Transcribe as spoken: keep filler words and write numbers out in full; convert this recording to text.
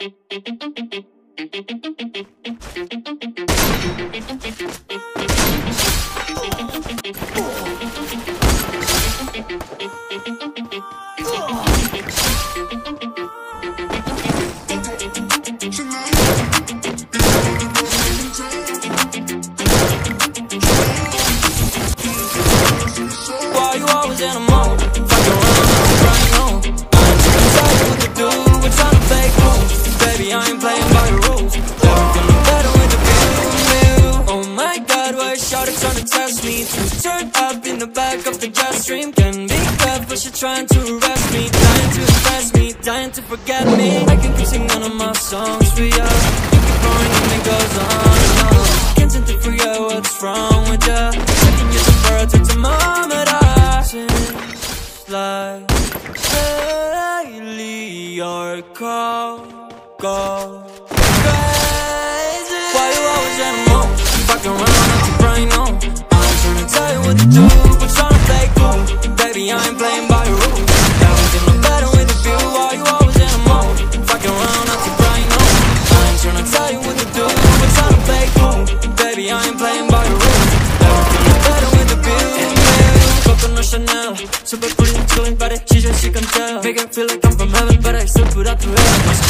Why you always in a mode? Fuck around, I'm running home. I ain't trying to tell you what to do, we're trying to fake moves. Baby, I ain't playing by the rules. Never feeling better with the view. Oh my God, why is shawty trying to test me? To turn up in the back of the jet stream. Can be careful, she trying to arrest me. Dying to impress me, dying to forget me. I can keep singing one of my songs for ya. You keep pouring and it goes on and on. Can't seem to figure out what's wrong with ya. Taking you to birth, it's a moment I seems like daily your call go crazy. Why you always in a mode? Fucking around at your brain on. I ain't trying to tell you what to do, but trying to play cool. Baby, I ain't playing by your rules. Never feeling better with the view. Why you always in a mode? Fucking around at your brain on. I ain't trying to tell you what to do, but trying to play cool. Baby, I ain't playing by your rules. Never feeling better with the view. Coconut Chanel, super pretty, chilling body, she just she can tell. Make it feel like I'm from heaven, but I still put out the hell.